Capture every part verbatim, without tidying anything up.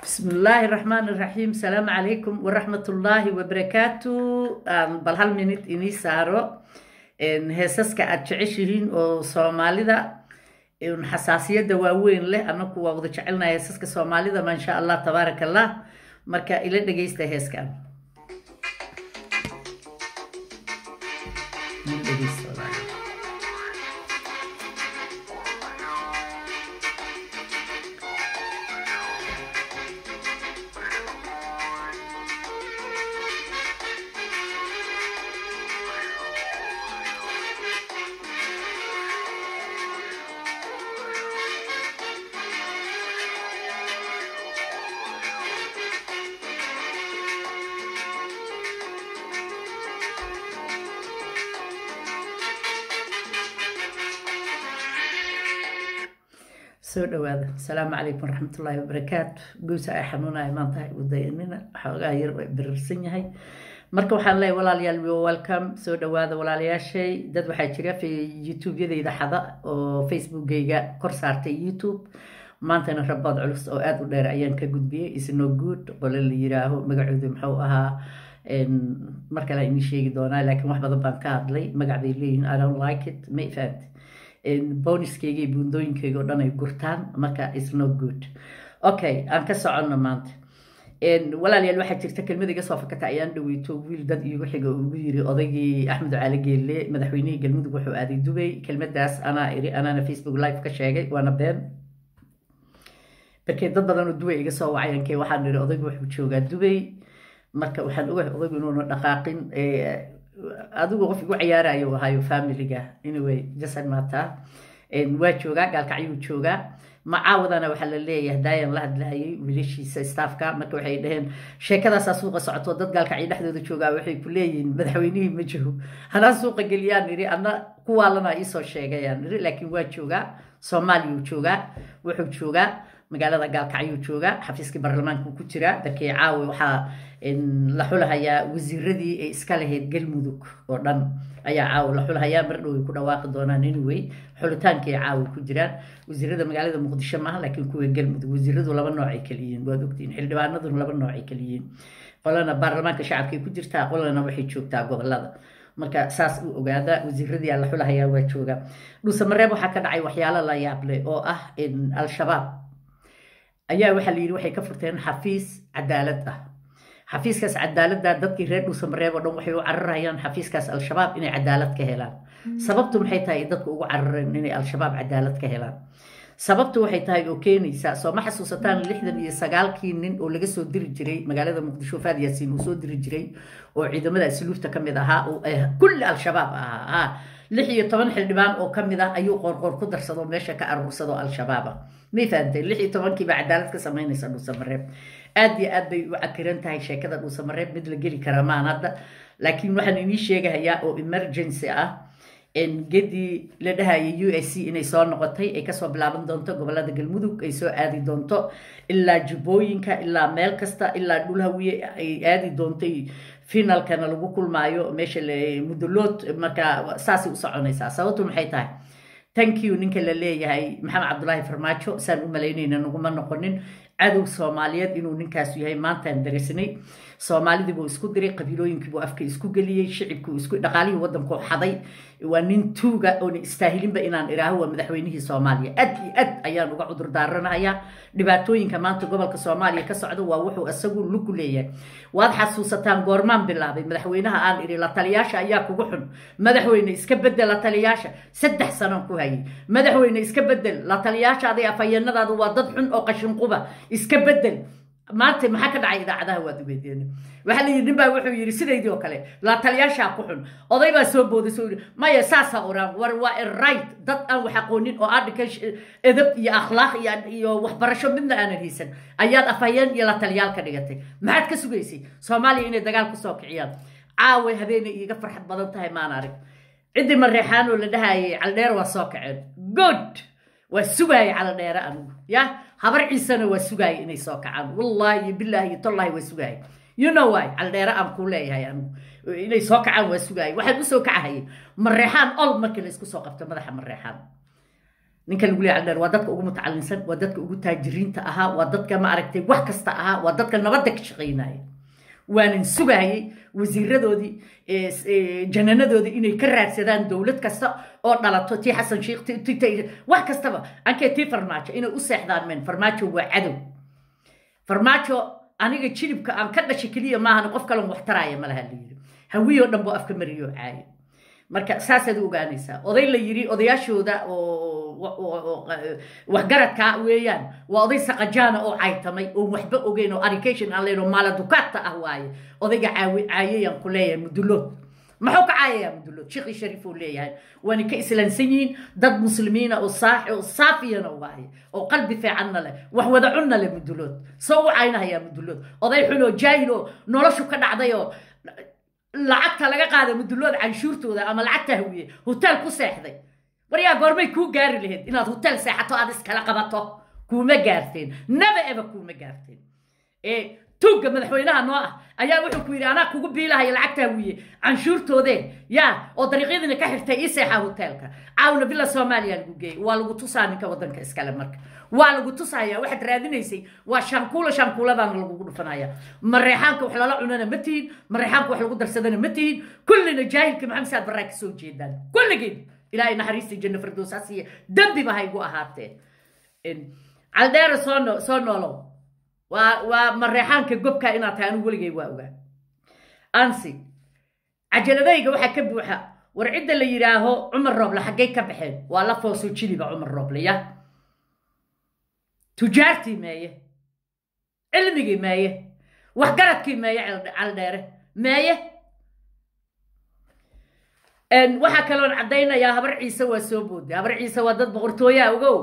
بسم الله الرحمن الرحيم. السلام عليكم ورحمة الله وبركاته. بل هل منت إني سارو إن هسسك أتعيشين أو صومالي ذا إن حساسية دواوين له أنا كوا وضع شعلنا هسسك صومالي ذا ما إن شاء الله تبارك الله مركا إلى دقيست هسكان. soo dhawaada assalaamu calaykum waraxmatullaahi wabarakaatu. guusa ay xanuunaya maanta ay u dayanina xoogaa yar way birarsan yahay marka waxaan leeyahay walaalayaal welcome. soo dhawaada walaalayaashay. dad waxaa jira youtube-yadayda xada oo facebookgayga kor saartay youtube maantana rabaad culus oo aad u dheer ayaan ka gudbiyey is no good qole la yiraaho magacoodu muxuu ahaa mar kale ayaan sheegi doonaa laakiin wax badan baan ka hadlay magac bay leeyihiin I don't like it ma fahamtay bonuskayga iyo buundooyinkayga oo dhan ay gurtaan marka is no good. okay aan ka soconno maanta walaalayaal waxaa jirta kelmad iga soo fakata ayaan dhaweyto wiil dad iigu xiga ugu yiri odaygii Axmed Cali Geelle madaxweynihii galmudug wuxuu aaday Dubai. kelmadaas anaa iri anaana Facebook live ka sheegay waana been markay dad badan oo Dubai iga soo wacayankay waxaan iri odaygu wuxuu joogaa Dubai marka waxaan ogahay odaygu inuu dhaqaaqin adigu qof igu ciyaarayo wahayo familiga anyway jasan maata in waa joogaa gaalkacyuu joogaa macaawadana waxaa la leeyahay daayan la hadlayay wiilashiisa staafka marka waxay dhaheen sheekadaas suuqa socoto dad gaalkacyo dhexdooda joogaa waxay ku leeyihiin madaxweynihii ma jiro hanaan suuqa geliyaan iri anna kuwaalana ii soo sheegayaan iri laakiin waa joogaa Soomaaliya joogaa wuxuu joogaa magaalada gaalkacyuu joogaa xafiiska baarlamaanka ku jira dadkii caawi waxaa la xulahayaa wasiiradii ay iska lahayd galmudug oo dhan ayaa caawi la xulahayaa mar dhow ku dhawaaqi doonaan anyway xulitaankii caawi ku jiraan wasiirada magaalada muqdisho maaha laakiin kuwa galmudug wasiiradu laba nooc ay kala yihiin waad ogtiin xildhibaanaduna laba nooc ay kala yihiin qolana baarlamaanka shacabka ku jirtaa qolana waxay joogtaa gobolada marka saas u ogaada wasiiradii la xulahayaa waa jooga dhuusa mareeb waxaa ka dhacay waxyaalo la yaab leh oo ah in al-shabaab ayaa waxa la yiri waxay ka furteen xafiis cadaalad ah xafiiskaas cadaaladda dadkii reer dhuusa mareeb oo dhan waxay u cararayaan xafiiskaas al-shabaab inay cadaalad ka helaan sababtu maxay tahay dadku ugu carareen inay al-shabaab cadaalad ka helaan sababtu waxay tahay oo keenaysa soo ma xasuusataan lixdan iyo sagaalkii nin oo laga soo diri jiray magaalada muqdisho Faad Yaasiin uu soo diri jiray oo ciidamada asluufta kamid ahaa oo kulli al-shabaab ahaa lix iyo toban xildhibaan oo kamid ah ayuu qorqor ku darsado meesha ka aruursado al-shabaab ma fahamtay lix iyo toban kii ba cadaalad ka sameynaysa dhuusa mareeb aad iyo aad bay u cakiran tahay sheekada dhuusa mareeb mid la geli kara ma hadda laakiin waxaan inii sheegayaa oo emergency ah in gedi la dhahayo U S C inay soo noqotay ay ka soo bilaaban doonto gobolada galmudug ay soo aadi doonto ilaa jubooyinka ilaa meel kasta ilaa dhulhawiye ay aadi doontay finalkana lagu kulmaayo meesha la mudullood marka saasi u soconaysa sababtu maxay tahay thank you ninka la leeyahay Maxamed Cabdullaahi Farmaajo saan u maleynayna naguma noqonin cadow Soomaaliyeed inuu ninkaas yahay maanta aan dareesnay Soomaalidii buu isku diray qabiilooyinkii buu afka isku galiyay shicibku isku dhaqaalihii wadanku xaday waa nin tuuga oo istaahilinba inaan iraaho waa madaxweynihii Soomaaliya aad iyo aad ayaan uga cudur daaranayaa dhibaatooyinka maanta gobolka Soomaaliya ka socda waa wuxuu asagu lug leeyahay waad xasuusataan goormaan bilaabay madaxweynaha aan iri la taliyaasha ayaa kugu xun madaxweyne iska bedel la taliyaasha saddex sano ku hayay madaxweyne iska bedel la taliyaasha aday afayeenadaadu waa dad xun oo qashin quba iska bedel maanta maxaa ka dhacay idaacadaha waad ugeedeen waxa la yiri ninbaa wuxuu yiri sideedii oo kale la taliyaasha ku xun oday baa soo booday soo yiri maya saasa oran war waa right dad aan wax aqoonin oo education edab iyo akhlaaq iyo waxbarasho midna aan haysan ayaad afayeen iyo la taliyaal ka dhigatay maxaad ka sugaysay Soomaaliya inay dagaal ku soo kiciyaan caawa habeenay iiga farxad badan tahay maan arag cidii mareexaan oo la dhahaayay caldheer waa soo kaceen good waa sugay caldheer anigu ya habar ciisana waa sugay inay soo kacaan wallahi billahi tallahi waa sugay you know why caldheer aan ku leeyahay anigu inay soo kacaan waa sugay waxay u soo kacayeen mareexaan ol markii la isku soo qabto madaxa mareexaan ninka lagu leeyahay Caldheere waa dadka ugu mutacallinsan waa dadka ugu taajiriinta ahaa waa dadka ma aragtay wax kasta ahaa waa dadka nabadda ka shaqeynaya waanan sugayay wasiiradoodii jananadoodii inay ka raadsadaan dowlad kasta oo dhalato tii xasan sheekh tii wax kastaba ankee tii farmaajo inay u seexdaan men farmaajo waa cadow farmaajo aniga jilibka aan ka dhashay kaliya maahan qof kale wax taraaya malaha la yiri hawiyo dhanbo afka mariyo caay marka saasaad u ogaanaysaa oday la yiri odayaashooda oo wax garadka weeyaan waa oday saqajaana oo caytamay oo waxba ogeyn oo education aan leeyahay maala dukaata ah waaye odayga caayayaan ku leeyahay mudulood maxuu ka caayaya mudulood sheekhi shariif uu leeyahay waana ka islaansan yihiin dad muslimiina oo saax oo saafiyana waaye oo qalbi fiicanna leh wax wada cunna leh mudulood soo caynaya mudulood oday xulo jaahilo noloshu ka dhacday oo lacagta laga qaaday mudulood canshuurtooda ama lacagta hawiye hotel ku seexday wariyaa goormay ku gaari lahayd inaad hotel seexato aad iskala qabato kuma gaarteen never ever kuma gaarteen ee tuuga madaxweynaha noo ah ayaa wuxuu ku yiri anaa kugu biilahay lacagta hawiye canshuurtoodeen yaa oo dariiqyadina ka xirtay ii seexa hotelka caawna bila Soomaaliya lagu geeyay waa lagu tusaa ninka wadanka iskale marka waa lagu tusaaya waxaad raadinaysay waa shankuula shankuuladan lagu dhufanaya mareexaanka wax lala cunana ma tihin mareexaanka wax lagu darsadana ma tihin kullina jaahilka maxamed saad baraka soo jeedaan kulligeed ilaahay naxariista janna firdawsiya dambi ba haygu ahaatee in Caldheere soo soo noolo waa waa mareexaanka gobka inaad tahay anigu waligay waa ogaa ansi ajaladayga waxa ka buuxa war cidda la yiraaho Umar Rooble xagee ka baxeen waa la fooso jiliba Umar Rooble ya tujaartii meeye cilmigii meeye waxgaradkii meeye Caldheere meeye en waxa kale oo cadeynaya habar ciise waa soo booday habar ciise waa dad boqortooyo ogow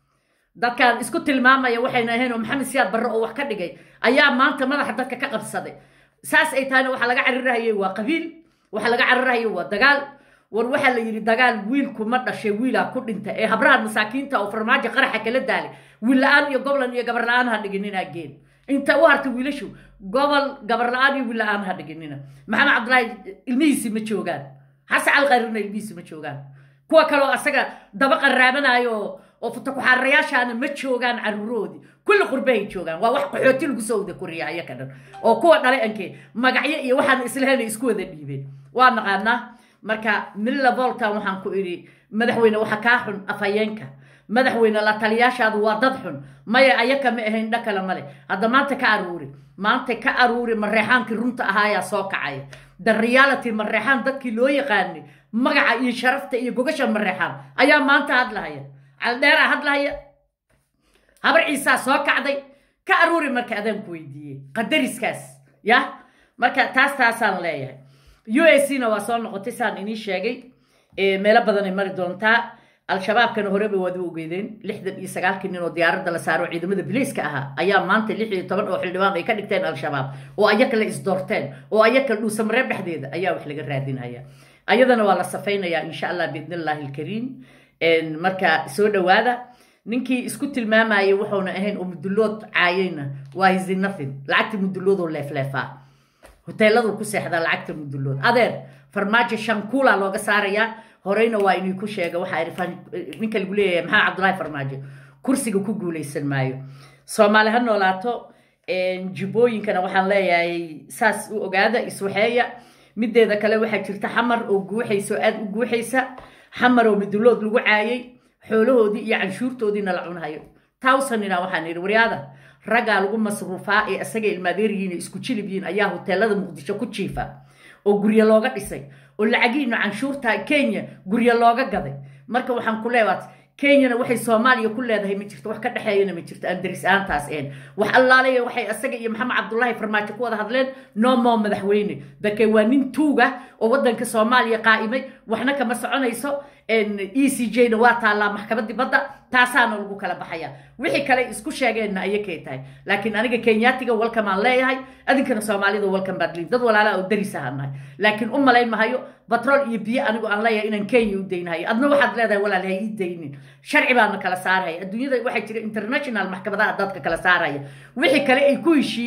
dadkan isku tilmaamaya waxayna ahayn oo maxamed siyaad barre oo wax ka dhigay ayaa maanta madaxa dadka ka qabsaday saas ay taana waxa laga carirahayay waa qabiil waxa laga carirahayay waa dagaal war waxa la yiri dagaal wiilku ma dhashay wiila ku dhinta ee habraha masaakiinta oo farmaajo qaraxa kala daalay wiil la'aan iyo gobol iyo gabar la'aan ha dhiginina geen inta u hartay wiilashu gobol gabar la'aan iyo wiil la'aan ha dhiginina maxamed cabdullaahi ilmihiisi ma joogaan xasan alqayrina ilmihiisi ma joogaan kuwa kale oo asaga daba qaraabanayo oo futa ku xarayaashaana ma joogaan caruuroodi kulli qurbay joogaan waa wax qaxooti lagu soo wada koriyaa kadan oo kuwa dhalay anke magacyo iyo waxaan islaheena isku wada dhiibeen waa naqaanaa marka milla volta waxaan ku iri madaxweyne waxa ka xun afayeenka madaxweyne la taliyaashaadu waa dad xun maya ayaka ma ahayn dhakala male hadda maanta ka aruuri maanta ka aruuri mareexaanki runta ahaaya soo kacay the reality mareexaan dadkii loo yaqaanay magaca iyo sharafta iyo gogasha mareexaan ayaa maanta hadlahaya Caldheere hadlahaya habar ciise soo kacday ka aruuri marka adan ku weydiiyay qadariskaas ya marka taas taasaan leeyahay U S na waa soo noqotay saan inii sheegay ee meelo badan ay mari doontaa al-shabaab kan hore bay wada ogeedeen lixdan iyo sagaal nin oo diyaaradda la saaro ciidamada biliiska ahaa ayaa maanta lix iyo toban oo xildhibaan ay ka dhigteen al-shabaab oo ayaga la isdoorteen oo ayaga dhuusamreeb dhexdeeda ayaa wax laga raadinaya ayadana waa la safeynaya insha Allah biidnillaahi alkariim en marka soo dhawaada ninkii isku tilmaamay wuxuuna ahayn oo mudulood caayayna waa is nothing lacagta mudulood oo leefleefa hoteeladu ku seexda lacagta mudulood adeer farmaajo shankuula looga saaraya horeyna waa inuu ku sheega waxa irfan ninka lagu leeyahay maxaa Cabdullaahi farmaajo kursiga ku guuleysan maayo Soomaali ha noolaato en jibooyinkana waxaan leeyahay saas u ogaada iswaxeeya mideeda kale waxa jirta xamar oo guuxayso aad u guuxaysa xamar oo mudulood lagu caayay xoolahoodii iyo canshuurtoodiina la cunayo tawsanina waxaan yiri wariyaada raga lagu masruufaa ee asaga ilmaadeeriina isku jilibiin ayaa hoteelada muqdisho ku jiifa oo guriga looga dhisay oo lacagiina canshuurta Kenya guriga looga gaday marka waxaan ku leeyahay Kenya waxay Soomaaliya ku leedahay ma jirto wax ka dhaxeeyana ma jirto andris aantaas een wax allaaleeyo waxay asaga iyo maxamed cabdullaahi farmaajo ku wada hadleen no mo madaxweyne dadkay waa nin tuuga oo wadanka Soomaaliya qaa'imay waxna kama soconayso en E C J na waa taala maxkamadda badda taasaana lagu kala baxaya wixii kale isku sheegeenna ayakay tahay laakiin aniga Kenyaatiga welcome aan leeyahay adinkana Soomaalida welcome badlin dad walaala oo darisahanay laakiin u malayn mahayo batrool iyo biyo anigu aan leeyahay inaan Kenya u deynahay adna waxaad leedahay walaalahay ii deynin sharci baan kala saaraya adduunyada waxa jira international maxkamadaha dadka kala saaraya wixii kale ay ku heshiiyeen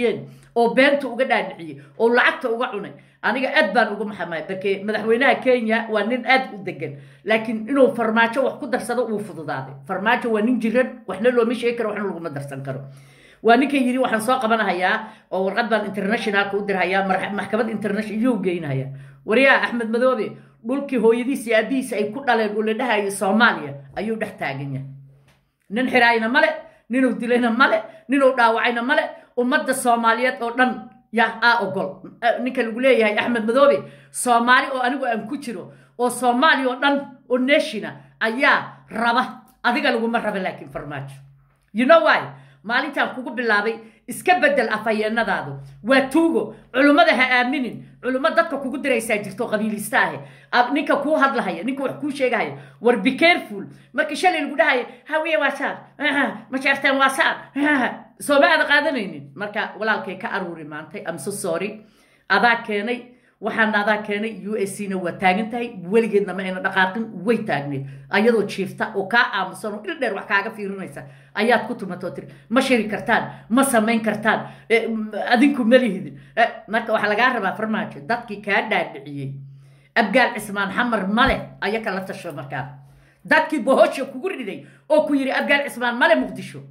oo beenta uga dhaadhiciyey oo lacagta uga cunay aniga aad baan ugu maxamay barkee madaxweynaha Kenya waa nin aad u degan laakiin inuu farmaajo wax ku darsado uu fududaaday farmaajo waa nin jiran waxna loo ma sheegi karo waxna lagu ma darsan karo waa ninka yiri waxaan soo qabanayaa oo warqad baan international ku dirhayaa maxkamad international iyo geynaya wariyaa Axmed Madoobe dhulkii hooyadiisa aabiisa ay ku dhaleen u leedahay Soomaaliya ayuu dhex taagan yahay nin xiraayna male ninuu dilayna male ninuu dhaawacayna male ummadda Soomaaliyeed oo dhan yaa aa ogol ninka lagu leeyahay Axmed Madoobe Soomaali oo anigu aan ku jiro oo Soomaali oo dhan oo nation ayaa raba adiga lagu ma raba laakiin farmaajo you know why maalintaan kugu bilaabay iska bedel afayeenadaadu waa tuugo culumada ha aaminin culumada dadka kugu diraysaa jirto qabiilista ah ninka ku hadlahaya ninka wax ku sheegaya war be careful markii shalay lagu dhahay hawiye waasaan ma jartaan waasaan soo ma aad qaadanaynin marka walaalkay ka aruuri maantay am so sorry adaa keenay waxaan adaa keenay U S C na waa taagan tahay weligeedna ma ayna dhaqaaqin way taagneed ayadoo jiifta oo ka aamusan oo il dheer wax kaaga fiirinaysa ayaad ku tumato tir ma shiri kartaan ma sameyn kartaan adinku malihidin marka waxa laga rabaa farmaajo dadkii ka dhaadhiciyay abgaal Cismaan Xamar male ayaka la tasho markaa dadkii bohosho kugu riday oo ku yiri abgaal Cismaan male Muqdisho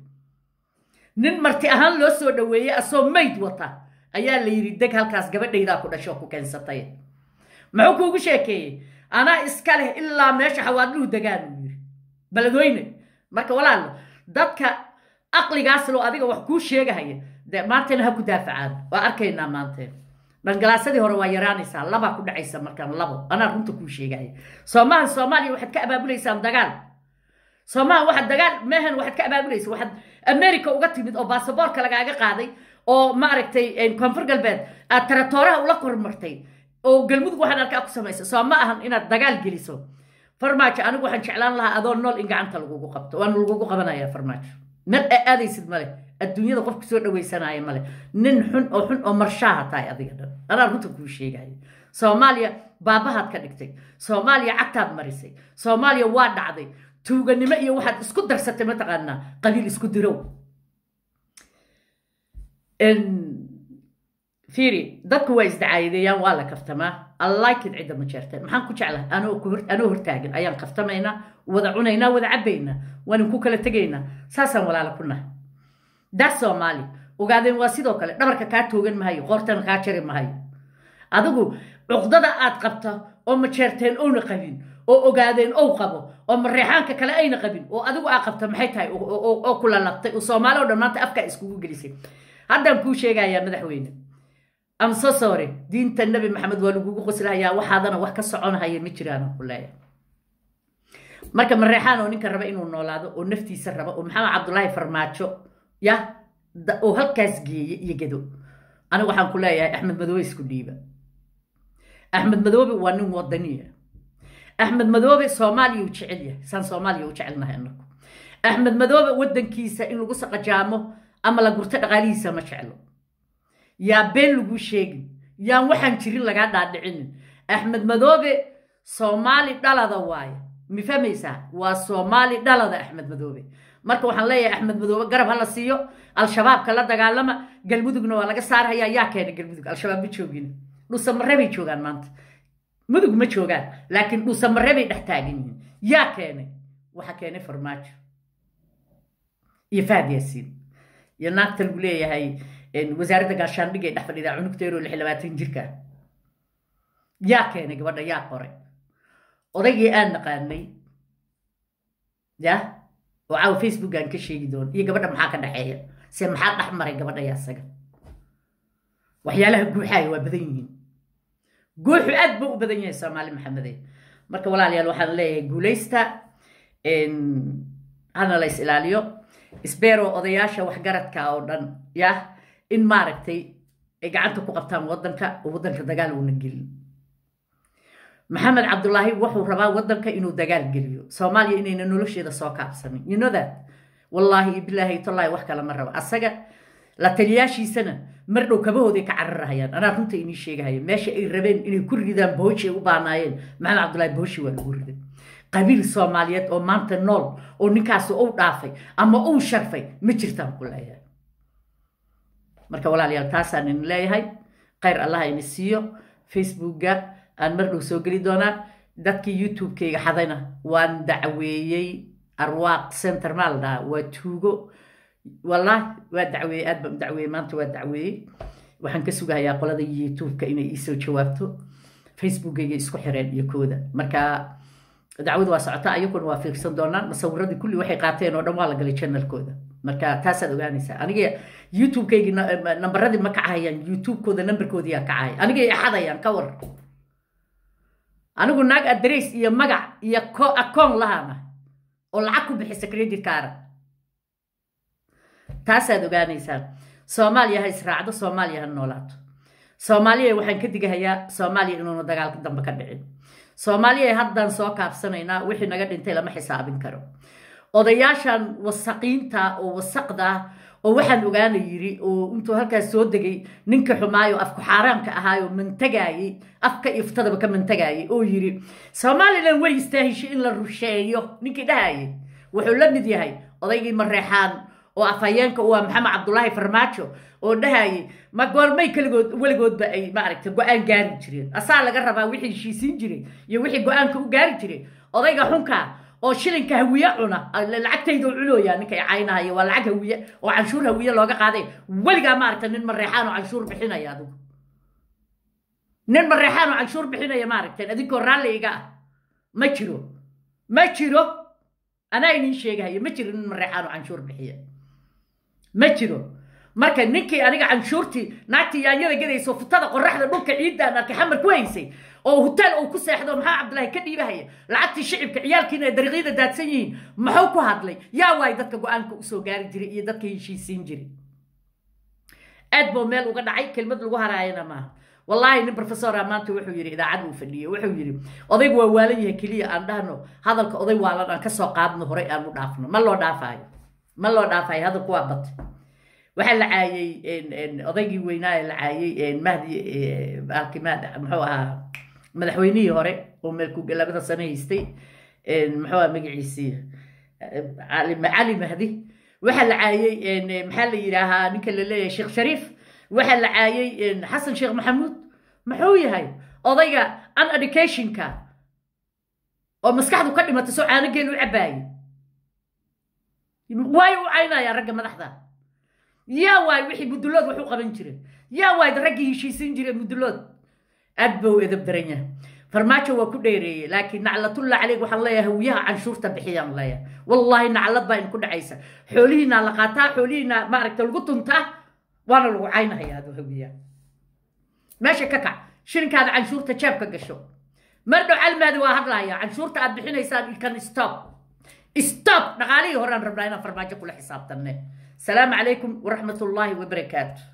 nin marti ahaan loo soo dhaweeyay asoo mayd wata ayaa la yiri deg halkaas gabadhayda ku dhasho ku keensatay maxuu kuugu sheekeeyay ana iska leh ilaa meesha xawaadluhu degaan yiri baladweyne marka walaal dadka aqligaas loo adiga wax ku sheegahaya maantana ha ku daafacaan waa arkaynaa maanta dhangalaasadii hore waa yaraanaysaa laba ku dhacaysa markaan labo ana runta ku sheegaya Soomaaliya Soomaaliya waxaad ka abaabulaysaa dagaal Soomaaliya waxa dagaal meehan waxaad ka abaabulaysaa waxaad America uga timid oo baasaboorka lagaaga qaaday oo ma aragtay in koonfur galbeed aad territoriyaha ula kormartay oo galmudug waxaan arkaa ku sameeyay soo ma ahan inaad dagaal geliso farmaajo anigu waxaan jeclaan lahaa adoo nool in gacanta lagu qabto waan lagu qabanaya farmaajo mid aadaysid male adduunyada qofku soo dhaweysanaya male nin xun oo xun oo marshaha taay adiga dhan ana runta ku sheegay Soomaaliya baabahaad ka dhigtay Soomaaliya cagtaad marisay Soomaaliya waa dhacday tuuganimo iyo waxaad isku darsatay ma taqaana qabiil isku dirow in fiiri dadku waa isdacaayadayaan waa la kaftamaa like it cida ma jeerteen maxaan ku jeclahay anoo ku hor anoo hortaagan ayaan kaftamayna wada cunayna wada cabayna waan ku kala tagayna saasan walaala kuna daa Soomaali ogaadeen waa sidoo kale dhabarka ka toogan mahayo qortan ka jari mahayo adigu uqdada aad qabto oo ma jeerteen oo na qabin oo ogaadeen oo qabo oo mareexaanka kale ayna qabin oo adigu aa qabto maxay tahay oo kula labtay oo Soomaali oo dhamaanta afka iskugu gelisay haddaan ku sheegayaa madaxweyne am so sorry diinta nabi maxamed waa lagu qoslayaa waxaadana wax ka soconaya ma jiraan kullay marka mareexaan oo ninka raba inuu noolaado oo naftiisa raba oo maxamed cabdullaahi farmaajo ya oo halkaas geeyay iyo gado aniga waxaan ku leeyahay Axmed Madoobe isku dhiiba Axmed Madoobe waa nin wadaniya Axmed Madoobe Soomaaliya u jecel yahay san Soomaaliya u jecelnahay anagu Axmed Madoobe wadankiisa in lagu saqajaamo ama la gurta dhaqaalihiisa ma jeclo yaa been lagu sheegin yaan waxaan jirin laga dhaadhicin Axmed Madoobe Soomaali dhalada waay mi fahmaysaa waa Soomaali dhalada Axmed Madoobe marka waxaan leeyahay Axmed Madoobe garab hala siiyo al-shabaab kala dagaalama galmudugna waa laga saaraya yaa keenay galmudug al-shabaab ma joogin dhuusa mareebay joogaan maanta mudug ma joogaan laakiin dhuusa mareebay dhex taagan yihiin yaa keenay waxa keenay farmaajo iyo Fahad Yaasiin iyo naagta lagu leeyahay wasaaradda gaashaandhigga ee dhex fadhida cunugteero lix iyo labaatan jirka yaa keenay gabadha yaa qoray odaygii aan naqaanay ya oo caaw Facebook aan ka sheegi doon iyo gabadha maxaa ka dhaxeeya si maxaa dhex maray gabadha yaasaga waxyaalaha guuxaay waa badan yihiin guuxu aad buu u badan yahay Soomaali Maxameday marka walaalayaal waxaan leeyahay guuleysta in hana la is ilaaliyo isbeero odayaasha wax garadka oo dhan ya in maaragtay ay gacanta ku qabtaan wadanka oo wadanka dagaal uu gelin Maxamed Cabdullaahi wuxuu rabaa wadanka inuu dagaal geliyo Soomaaliya inayna nolosheeda soo kaabsamin you know that wallahi billahi tallahi wax kala ma raba asaga la taliyaashiisana mar dhow kabahooday ka cararayaan ana runta inii sheegahay meesha ay rabeen inay ku ridaan booshi u baanaayeen Maxamed Cabdullaahi booshi waa lagu riday qabiil Soomaaliyeed oo maanta nool oo ninkaas uu dhaafay ama uu sharfay ma jirtaan ku leeyahay marka walaalayaal taasaan in leeyahay khayr allah ini siiyo facebookga aan mar dhow soo geli doonaa dadkii youtube-kayga xadayna waan dacweeyey arwaaq center maaldaa waa tuugo wallahi waa dacweeyey aad baan dacweeyey maanta waa dacweeyey waxaan ka sugahayaa qolada youtube-ka inay iisoo jawaabto facebookgayga isku xireen iyo kooda marka dacwadu waa socota ayaguna waa fiirsan doonaan masawiradii kulli waxay qaateen oo dhan waa la galay channelkooda marka taasaad ogaanaysaa aniga youtube-kaygi nambaradii ma kacahayaan youtube-kooda nambarkoodii yaa kacahaya aniga ay xadayaan ka war anigu naag adress iyo magac iyo akoon lahaana oo lacag ku bixisa credit card taasaad ogaanaysaa soomaaliya ha israacdo soomaaliya ha noolaato soomaaliya waxaan ka digahayaa soomaaliya inuuna dagaalka dambe ka dhicin soomaaliya haddaan soo kaabsanaynaa wixii naga dhintay lama xisaabin karo odayaashan wasaqiinta oo wasaqda oo waxaan ogaana yiri oo intuu halkaas soo degay ninka xumaayo afku xaaraamka ahaayo mantagaayay afka iftadaba ka mantagaayay oo yiri Soomaaliland way istaahishay in la rusheeyo ninkii dhaayay wuxuu la mid yahay odaygii mareexaan oo afayeenka waa Maxamed Cabdullaahi Farmaajo oo dhaayay ma goormay kaligood waligood ba ay ma aragtay go'aan gaari jireen asaa laga rabaa wixii heshiisiin jiray iyo wixii go'aanka u gaari jiray odayga xunka oo shilinka hawiye cuna lacagtayda u culooyaa ninka ay caynahayo waa lacag hawiye oo canshuur hawiye looga qaaday waligaa ma aragtay nin mareexaan oo canshuur bixinaya adigu nin mareexaan oo canshuur bixinaya ma aragtay adinkoo raalliga ma jiro ma jiro anaa idin sheegayo ma jiro nin mareexaan oo canshuur bixiya ma jiro marka ninkii aniga canshuurtii naagtii yaanyada gadayso futada qorraxda dhulka ciidaan arkay xamar ku haysay oo hotel uu ku seexdo maxaa Cabdullaahi ka dhiibahaya lacagtii shicibka ciyaalkiina ay dariiqada daadsan yihiin maxuu ku hadlay yaa waay dadka go'aanka u soo gaari jiray iyo dadka heshiisiin jiray aad buu meel uga dhacay kelmad lagu haraayana ma wallahi nin professor amaantu wuxuu yiri idaacad uu fadhiyay wuxuu yiri odaygu waa waalan yahay kaliya aan dhahno hadalka oday waalan aan ka soo qaadno hore aan u dhaafno ma loo dhaafayo ma loo dhaafayo hadalku waa bad waxa la caayay in odaygii weynaa la caayay mahdi alkimaad muxuu ahaa madaxweynihii hore oo meel ku galabada sano haystay muxuu ahaa magaciisii cali cali mahdi waxa la caayay maxaa la yiraahaa ninka la leeyahay Sheekh Shariif waxa la caayay Xasan Sheekh Maxamuud muxuu yahay odayga an educationka oo maskaxdu ka dhimatay soo caanageen u cabaayay way u caynaya ragga madaxda yaa waay wixii mudulood wuxuu qaban jiray yaa waay raggii heshiisiin jiray mudulood aad buu edab daranya farmaajo waa ku dheereeyay laakiin naclatulla calayk waxaan leeyahay hawiyaha canshuurta bixiyaan leeyahay wallahi naclad baa in ku dhacaysa xoolihiina la qaataa xoolihiina ma aragtay lagu tuntaa waana lagu caynayaa adu hawiyaha meesha ka kac shirinkaada canshuurta jeebka gasho mardhow calmaadi waa hadlaaya canshuurta aad bixinaysaan kan stop stop dhaqaalihii horaan rabnaa inaan farmaajo kula xisaabtanne السلام عليكم ورحمة الله وبركاته.